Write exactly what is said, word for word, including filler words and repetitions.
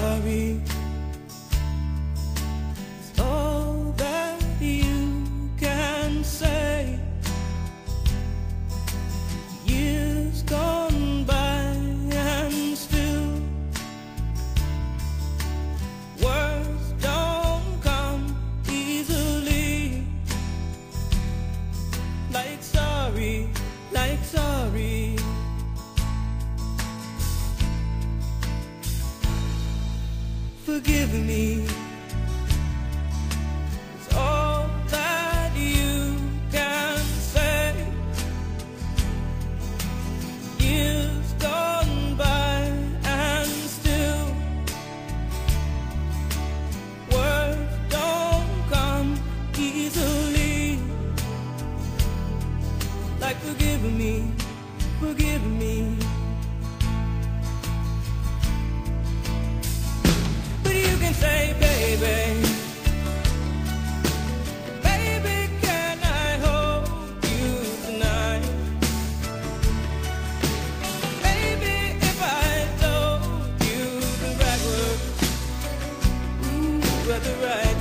sorry. It's all that you can say. Years gone by and still words don't come easily. Like sorry, like sorry. Forgive me. It's all that you can say. Years gone by and still words don't come easily. Like forgive me, forgive me. Say, baby, baby, can I hold you tonight? Baby, if I told you the right words, ooh, but the right